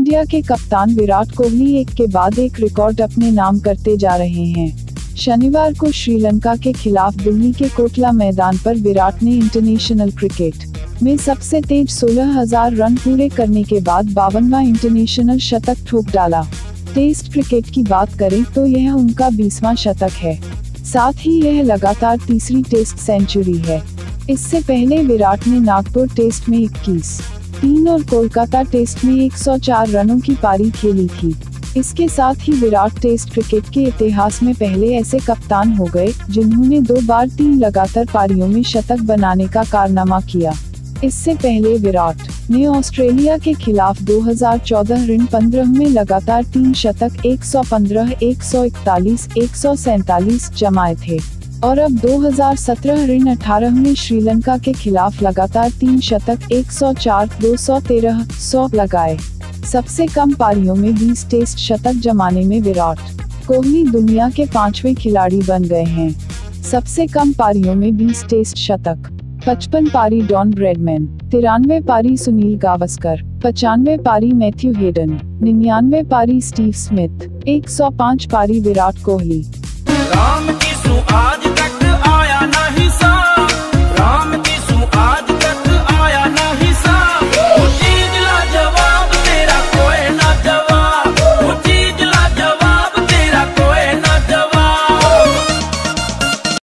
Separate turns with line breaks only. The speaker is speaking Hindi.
इंडिया के कप्तान विराट कोहली एक के बाद एक रिकॉर्ड अपने नाम करते जा रहे हैं। शनिवार को श्रीलंका के खिलाफ दिल्ली के कोटला मैदान पर विराट ने इंटरनेशनल क्रिकेट में सबसे तेज 16,000 रन पूरे करने के बाद 52वां इंटरनेशनल शतक ठोक डाला। टेस्ट क्रिकेट की बात करें तो यह उनका 20वां शतक है। साथ ही यह लगातार तीसरी टेस्ट सेंचुरी है। इससे पहले विराट ने नागपुर टेस्ट में 21-3 और कोलकाता टेस्ट में 104 रनों की पारी खेली थी। इसके साथ ही विराट टेस्ट क्रिकेट के इतिहास में पहले ऐसे कप्तान हो गए जिन्होंने 2 बार 3 लगातार पारियों में शतक बनाने का कारनामा किया। इससे पहले विराट ने ऑस्ट्रेलिया के खिलाफ 2014 ऋण 15 में लगातार 3 शतक 115, 141, 147 जमाए थे और अब 2017 ऋण 18 में श्रीलंका के खिलाफ लगातार 3 शतक 104, 213, 100 लगाए। सबसे कम पारियों में 20 टेस्ट शतक जमाने में विराट कोहली दुनिया के 5वें खिलाड़ी बन गए हैं। सबसे कम पारियों में 20 टेस्ट शतक 55 पारी डॉन ब्रैडमैन, 93 पारी सुनील गावस्कर, 95 पारी मैथ्यू हेडन, 99 पारी स्टीव स्मिथ, 105 पारी विराट कोहली।